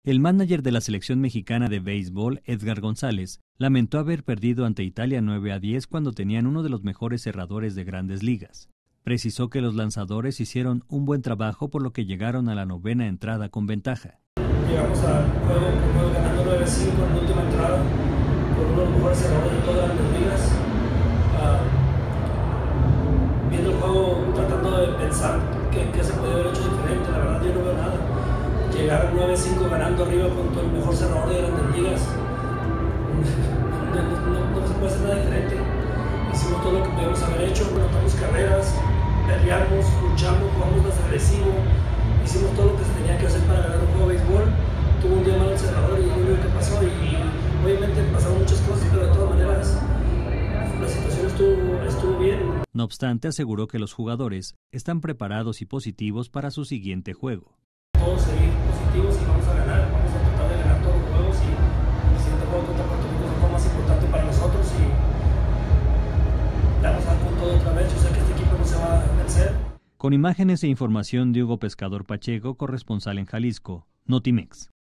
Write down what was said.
El mánager de la selección mexicana de béisbol, Edgar González, lamentó haber perdido ante Italia 9-10 cuando tenían uno de los mejores cerradores de Grandes Ligas. Precisó que los lanzadores hicieron un buen trabajo, por lo que llegaron a la novena entrada con ventaja. Llegamos al juego ganando 9-5 en la última entrada, con uno de los mejores cerradores de todas las Grandes Ligas. Viendo el juego, tratando de pensar qué se podía haber hecho diferente, la verdad yo no veo nada. Llegar 9-5 ganando arriba contra el mejor cerrador de Grandes Ligas, no se puede hacer nada diferente. Hicimos todo lo que podíamos haber hecho, anotamos carreras, peleamos, luchamos, jugamos más agresivo, hicimos todo lo que se tenía que hacer para ganar un juego de béisbol. Tuvo un día malo el cerrador y es lo único que pasó, y obviamente pasaron muchas cosas, pero de todas maneras la situación estuvo bien. No obstante, aseguró que los jugadores están preparados y positivos para su siguiente juego. Todos seguir positivos y vamos a ganar, vamos a tratar de ganar todos los juegos, y el siguiente juego contra Puerto Rico es el juego más importante para nosotros y vamos a dar con todo otra vez. Yo sé que este equipo no se va a vencer. Con imágenes e información de Hugo Pescador Pacheco, corresponsal en Jalisco, Notimex.